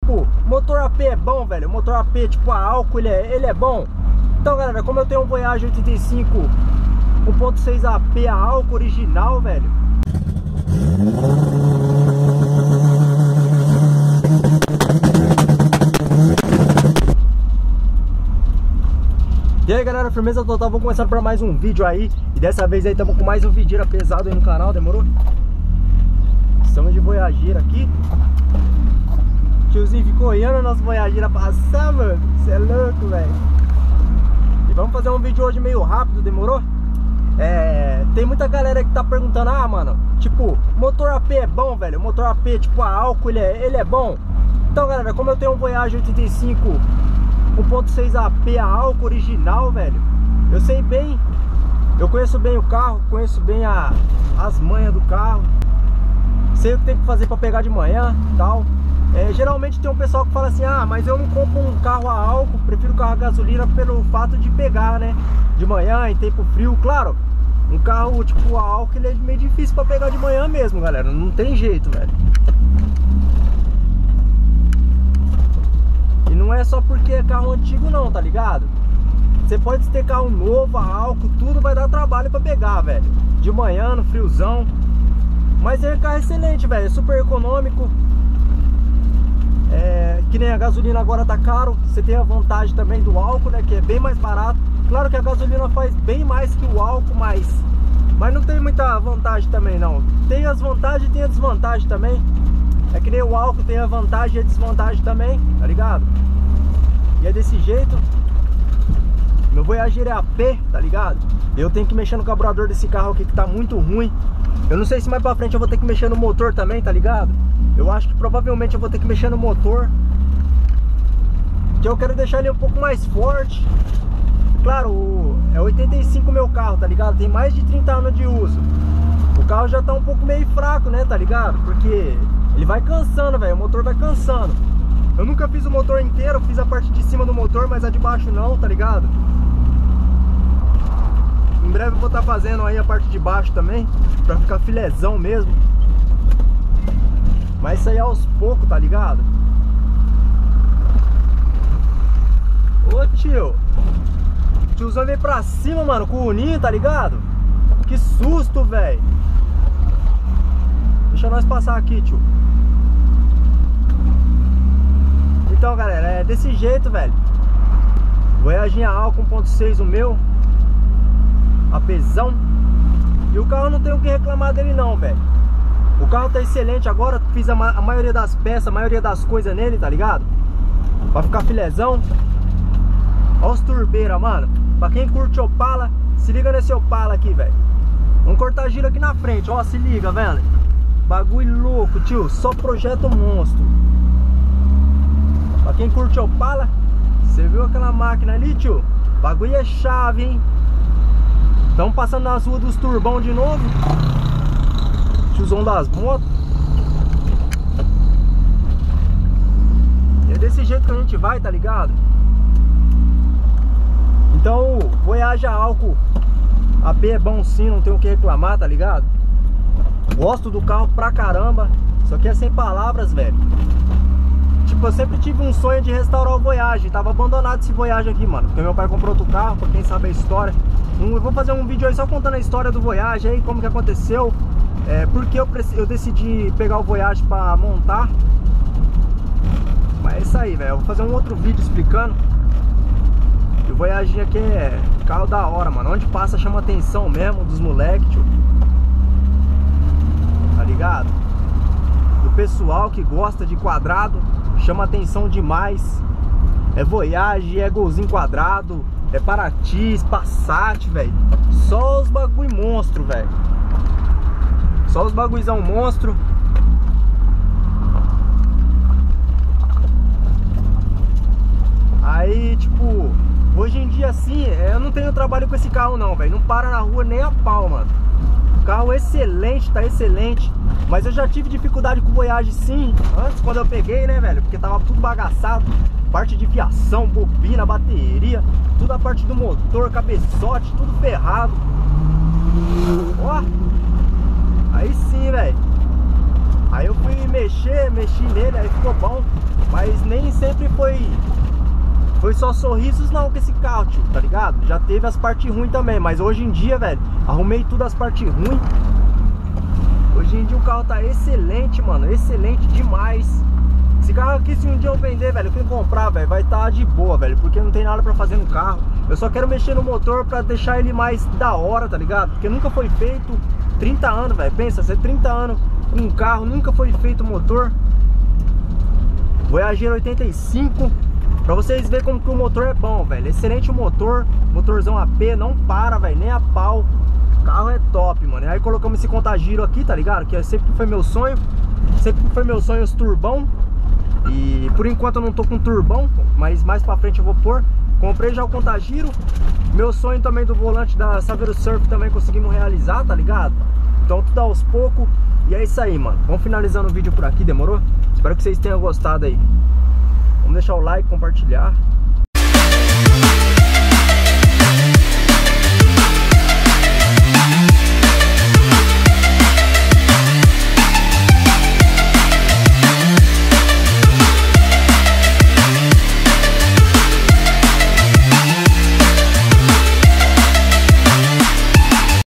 tipo, motor AP é bom, velho. Motor AP, tipo, a álcool, ele é bom. Então, galera, como eu tenho um Voyage 85 1.6 AP a álcool original, velho. E aí, galera, firmeza total, vou começar para mais um vídeo aí. E dessa vez aí estamos com mais um videira pesado aí no canal, demorou? Estamos de Voyageira aqui. Tiozinho ficou olhando a nossa Voyageira passar, mano. Você é louco, velho. E vamos fazer um vídeo hoje meio rápido, demorou? Tem muita galera que tá perguntando, ah, mano, tipo, motor AP é bom, velho? Motor AP, tipo, a álcool, ele é bom? Então, galera, como eu tenho um Voyage 85 1.6 AP a álcool original, velho, eu sei bem, eu conheço bem o carro, conheço bem as manhas do carro, sei o que tem que fazer pra pegar de manhã e tal. Geralmente tem um pessoal que fala assim, ah, mas eu não compro um carro a álcool, prefiro carro a gasolina pelo fato de pegar, né, de manhã, em tempo frio. Claro, um carro tipo a álcool, ele é meio difícil pra pegar de manhã mesmo, galera, não tem jeito, velho. E não é só porque é carro antigo não, tá ligado? Você pode ter carro novo, a álcool, tudo vai dar trabalho pra pegar, velho, de manhã, no friozão. Mas é carro excelente, velho, é super econômico. Que nem a gasolina agora tá caro. Você tem a vantagem também do álcool, né, que é bem mais barato. Claro que a gasolina faz bem mais que o álcool, mas não tem muita vantagem também não. Tem as vantagens e tem a desvantagem também. É que nem o álcool tem a vantagem e a desvantagem também, tá ligado? E é desse jeito. Meu Voyageira é AP, tá ligado? Eu tenho que mexer no carburador desse carro aqui que tá muito ruim. Eu não sei se mais pra frente eu vou ter que mexer no motor também, tá ligado? Eu acho que provavelmente eu vou ter que mexer no motor, que eu quero deixar ele um pouco mais forte. Claro, é 85 meu carro, tá ligado? Tem mais de 30 anos de uso. O carro já tá um pouco meio fraco, né, tá ligado? Porque ele vai cansando, velho, o motor vai cansando. Eu nunca fiz o motor inteiro, fiz a parte de cima do motor, mas a de baixo não, tá ligado? Em breve eu vou estar fazendo aí a parte de baixo também, pra ficar filézão mesmo. Mas isso aí é aos poucos, tá ligado? Ô tio, tiozão veio pra cima, mano, com o ninho, tá ligado? Que susto, velho. Deixa nós passar aqui, tio. Então, galera, é desse jeito, velho. Voyage a álcool 1.6 o meu, APzão. E o carro não tem o que reclamar dele não, velho. O carro tá excelente agora, fiz a maioria das peças, a maioria das coisas nele, tá ligado? Pra ficar filézão. Olha os turbeiras, mano. Pra quem curte Opala, se liga nesse Opala aqui, velho. Vamos cortar giro aqui na frente, ó, se liga, velho. Bagulho louco, tio, só projeto monstro. Pra quem curte Opala, você viu aquela máquina ali, tio? Bagulho é chave, hein? Estamos passando nas ruas dos turbão de novo. Tiozão das motos. E é desse jeito que a gente vai, tá ligado? Então, Voyage a álcool AP é bom sim, não tem o que reclamar, tá ligado? Gosto do carro pra caramba. Isso aqui é sem palavras, velho. Tipo, eu sempre tive um sonho de restaurar o Voyage. Tava abandonado esse Voyage aqui, mano, porque meu pai comprou outro carro, pra quem sabe a história. Eu vou fazer um vídeo aí só contando a história do Voyage aí, como que aconteceu. Porque eu decidi pegar o Voyage pra montar. Mas é isso aí, velho. Eu vou fazer um outro vídeo explicando. E o Voyage aqui é carro da hora, mano. Onde passa chama atenção mesmo dos moleques, tio. Tá ligado? Do pessoal que gosta de quadrado, chama atenção demais. É Voyage, é golzinho quadrado, é Paraty, Passat, velho. Só os bagulho monstro, velho. Só os bagulhozão monstro. Aí, tipo, hoje em dia assim, eu não tenho trabalho com esse carro não, velho. Não para na rua nem a pau, mano. O carro é excelente, tá excelente. Mas eu já tive dificuldade com o Voyage sim, antes quando eu peguei, né, velho? Porque tava tudo bagaçado. Parte de fiação, bobina, bateria, tudo a parte do motor, cabeçote, tudo ferrado. Ó, Aí sim, velho. Aí eu fui mexi nele, aí ficou bom. Mas sempre foi só sorrisos não com esse carro, tio, tá ligado? Já teve as partes ruins também, mas hoje em dia, velho, arrumei tudo as partes ruins. Hoje em dia o carro tá excelente, mano, excelente demais. Esse carro aqui, se um dia eu vender, velho, quem comprar, velho, vai estar de boa, velho, porque não tem nada pra fazer no carro. Eu só quero mexer no motor pra deixar ele mais da hora, tá ligado? Porque nunca foi feito, 30 anos, velho, pensa, você 30 anos com um carro, nunca foi feito motor. Voyager 85, pra vocês verem como que o motor é bom, velho. Excelente o motor, motorzão AP, não para, velho, nem a pau. O carro é top, mano. E aí colocamos esse contagiro aqui, tá ligado? Que sempre foi meu sonho. Sempre foi meu sonho os turbão. E por enquanto eu não tô com turbão, mas mais pra frente eu vou pôr. Comprei já o contagiro. Meu sonho também do volante da Saveiro Surf também conseguimos realizar, tá ligado? Então tudo aos poucos. E é isso aí, mano. Vamos finalizando o vídeo por aqui, demorou? Espero que vocês tenham gostado aí. Vamos deixar o like, compartilhar.